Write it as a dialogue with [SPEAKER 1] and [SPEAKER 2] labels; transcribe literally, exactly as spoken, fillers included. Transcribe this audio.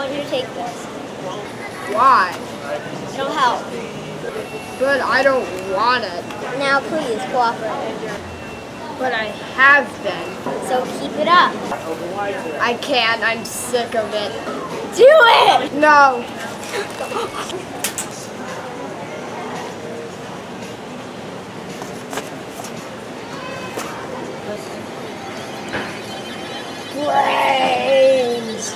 [SPEAKER 1] want you to take this.
[SPEAKER 2] Why?
[SPEAKER 1] It'll help.
[SPEAKER 2] But I don't want it.
[SPEAKER 1] Now please cooperate.
[SPEAKER 2] But I have been.
[SPEAKER 1] So keep it up.
[SPEAKER 2] I can't. I'm sick of it.
[SPEAKER 1] Do it!
[SPEAKER 2] No.
[SPEAKER 1] Brains!